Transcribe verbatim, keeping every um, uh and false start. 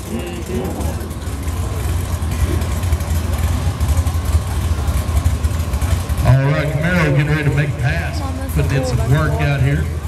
All right, Camaro getting ready to make a pass. Putting in some work out here.